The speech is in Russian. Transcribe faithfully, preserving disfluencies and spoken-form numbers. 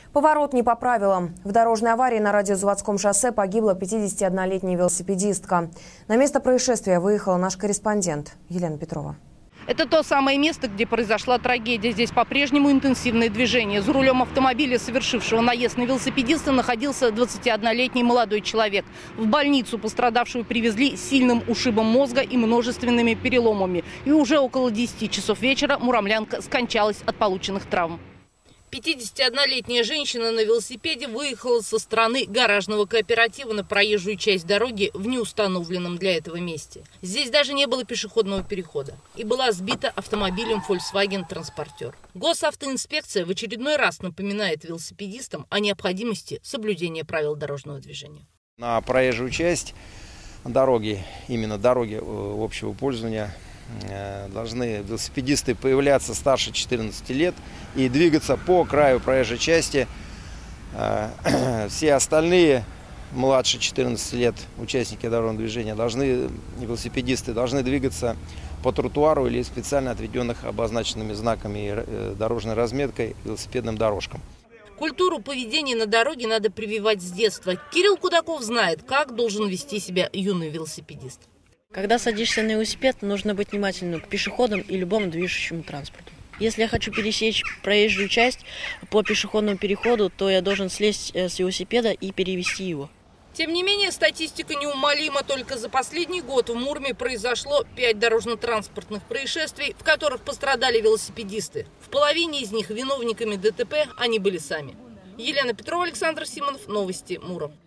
Поворот не по правилам. В дорожной аварии на Радиозаводском шоссе погибла пятидесятиоднолетняя велосипедистка. На место происшествия выехала наш корреспондент Елена Петрова. Это то самое место, где произошла трагедия. Здесь по-прежнему интенсивное движение. За рулем автомобиля, совершившего наезд на велосипедиста, находился двадцатиоднолетний молодой человек. В больницу пострадавшую привезли с сильным ушибом мозга и множественными переломами. И уже около десяти часов вечера муромлянка скончалась от полученных травм. пятидесятиоднолетняя женщина на велосипеде выехала со стороны гаражного кооператива на проезжую часть дороги в неустановленном для этого месте. Здесь даже не было пешеходного перехода и была сбита автомобилем Volkswagen Transporter. Госавтоинспекция в очередной раз напоминает велосипедистам о необходимости соблюдения правил дорожного движения. На проезжую часть дороги, именно дороги общего пользования, должны велосипедисты появляться старше четырнадцати лет и двигаться по краю проезжей части. Все остальные младше четырнадцати лет участники дорожного движения должны, велосипедисты должны двигаться по тротуару или специально отведенных обозначенными знаками и дорожной разметкой велосипедным дорожкам. Культуру поведения на дороге надо прививать с детства. Кирилл Кудаков знает, как должен вести себя юный велосипедист. Когда садишься на велосипед, нужно быть внимательным к пешеходам и любому движущему транспорту. Если я хочу пересечь проезжую часть по пешеходному переходу, то я должен слезть с велосипеда и перевести его. Тем не менее, статистика неумолима. Только за последний год в Мурме произошло пять дорожно-транспортных происшествий, в которых пострадали велосипедисты. В половине из них виновниками ДТП они были сами. Елена Петрова, Александр Симонов. Новости Муром.